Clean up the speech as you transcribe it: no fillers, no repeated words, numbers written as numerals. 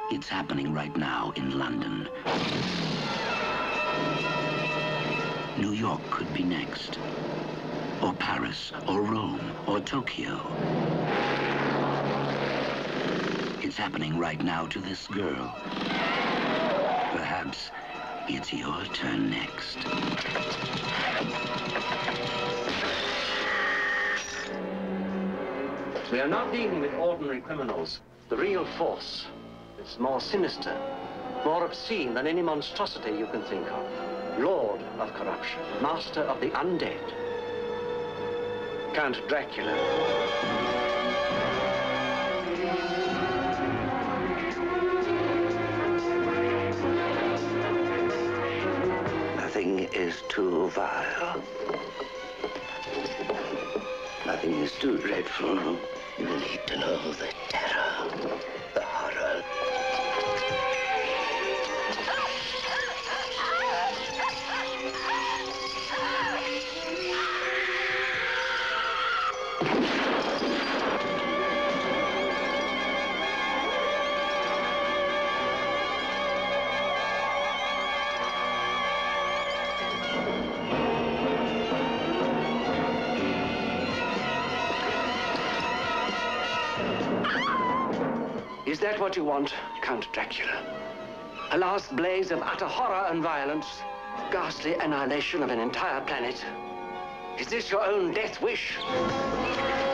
It's happening right now in London. New York could be next. Or Paris, or Rome, or Tokyo. It's happening right now to this girl. Perhaps it's your turn next. We are not dealing with ordinary criminals. The real force is more sinister, more obscene than any monstrosity you can think of. Lord of corruption, master of the undead. Count Dracula. Nothing is too vile. Nothing is too dreadful. You need to know the terror, the horror. Is that what you want, Count Dracula? A last blaze of utter horror and violence? Ghastly annihilation of an entire planet? Is this your own death wish?